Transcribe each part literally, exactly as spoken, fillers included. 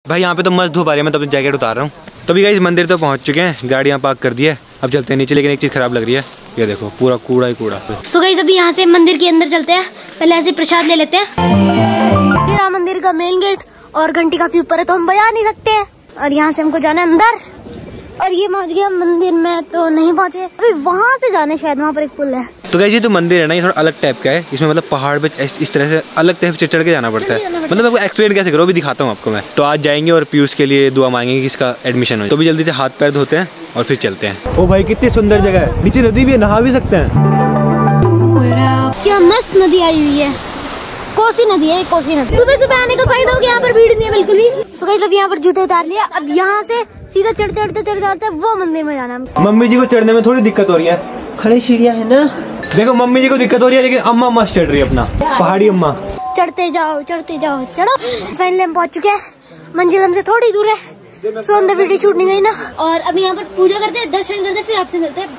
भाई यहाँ पे तो मस्त धूप आ रही है, मैं तो अपनी जैकेट उतार रहा हूँ। तो भी गाइस मंदिर तो पहुँच चुके हैं, गाड़ी यहाँ पार्क कर दी है, अब चलते हैं नीचे। लेकिन एक चीज़ खराब लग रही है, ये देखो पूरा कूड़ा ही कूड़ा। सो गाइस अभी यहाँ से मंदिर के अंदर चलते हैं, पहले ऐसे प्रसाद ले लेते हैं। ये रहा मंदिर का मेन गेट और घंटी काफी ऊपर है तो हम बजा नहीं सकते हैं। और यहाँ से हमको जाना है अंदर, और ये पहुँच गया मंदिर में तो नहीं पहुँचे, अभी वहाँ से जाने शायद, वहाँ पर एक पुल है। तो गाइस ये तो मंदिर है ना, ये थोड़ा अलग टाइप का है, इसमें मतलब पहाड़ पे इस तरह से अलग टाइप से चढ़ के जाना पड़ता है। मतलब आपको एक्सप्लेन कैसे करो, अभी दिखाता हूँ आपको मैं। तो आज जाएंगे और पीयूष के लिए दुआ मांगेंगे कि इसका एडमिशन हो। तो भी जल्दी से हाथ पैर धोते हैं और फिर चलते हैं। ओ भाई कितनी सुंदर जगह है, नीचे नदी भी है, नहा भी सकते हैं। क्या मस्त नदी आई हुई है, कोसी नदी है, कोसी नदी। सुबह सुबह आने का फायदा हो गया, यहाँ पर भीड़ नहीं है बिल्कुल भी। सो गाइस अब यहाँ पर जूते उतार लिया, अब यहाँ से सीधा चढ़ते चढ़ते चढ़ते चढ़ते वो मंदिर में जाना है। मम्मी जी को चढ़ने में थोड़ी दिक्कत हो रही है, खड़ी सीढ़ियाँ है ना। देखो मम्मी जी को दिक्कत हो रही है, लेकिन अम्मा मस्त चढ़ रही है अपना, पहाड़ी अम्मा। चढ़ते जाओ चढ़ते जाओ, चढ़ो। फाइनली हम पहुँच चुके हैं, मंजिल हमसे थोड़ी दूर है, सो अंदर वीडियो शूट नहीं गई ना। और अभी यहाँ पर पूजा करते हैं, दर्शन करते हैं, फिर आपसे मिलते हैं।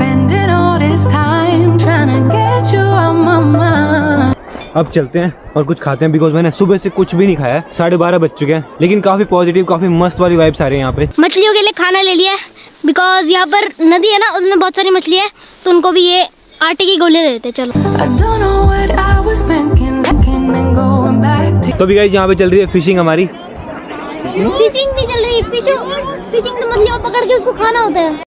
अब चलते हैं और कुछ खाते हैं, बिकॉज मैंने सुबह से कुछ भी नहीं खाया है। साढ़े बारह बज चुके हैं, लेकिन काफी पॉजिटिव, काफी मस्त वाली वाइब्स आ रही है यहाँ पे। मछलियों के लिए खाना ले लिया है, बिकॉज यहाँ पर नदी है ना, उसमें बहुत सारी मछली है, तो उनको भी ये आटे की गोलियां दे देते। चलो तो भी गाइस यहाँ पे चल रही है फिशिंग हमारी। फिशिंग नहीं चल रही, फिशिंग फिशिंग तो मछलियों को पकड़ के उसको खाना होता है।